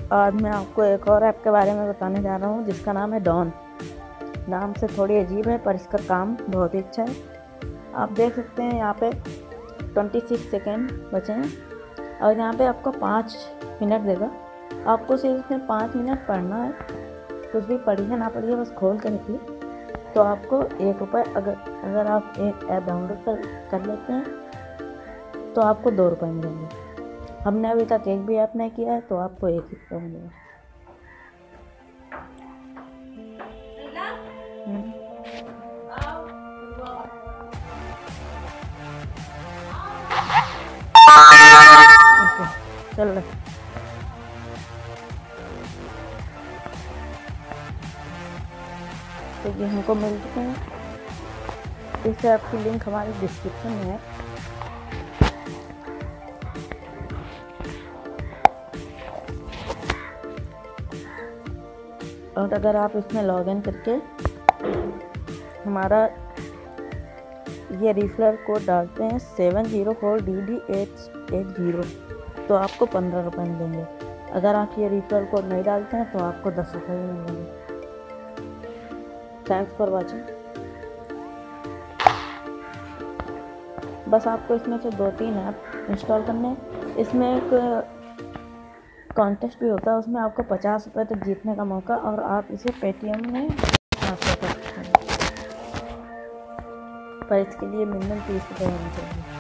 आज मैं आपको एक और ऐप के बारे में बताने जा रहा हूँ जिसका नाम है डॉन। नाम से थोड़ी अजीब है पर इसका काम बहुत ही अच्छा है। आप देख सकते हैं यहाँ पे 26 सेकेंड बचे हैं और यहाँ पे आपको 5 मिनट देगा। आपको सिर्फ इसमें 5 मिनट पढ़ना है, कुछ भी पढ़िए ना पढ़िए, बस खोल कर रखिए। तो आपको ₹1 अगर आप एक ऐप डाउनलोड कर लेते हैं तो आपको ₹2 मिलेंगे। हमने अभी तक एक भी ऐप नहीं किया है तो आपको ₹1 मिलेगा। चल रहा तो ये हमको मिल चुके हैं। इस ऐप की लिंक हमारे डिस्क्रिप्शन में है। और अगर आप इसमें लॉगिन करके हमारा ये रिफरल कोड डालते हैं 704DD880 तो आपको ₹15 मिलेंगे। अगर आप ये रिफरल कोड नहीं डालते हैं तो आपको ₹10 मिलेंगे। Thanks for watching. बस आपको इसमें से 2-3 ऐप इंस्टॉल करने। इसमें एक कॉन्टेस्ट भी होता है, उसमें आपको ₹50 तक जीतने का मौका, और आप इसे पेटीएम में ट्रांसफर कर सकते हैं, पर इसके लिए मिनिमम ₹30 होने चाहिए।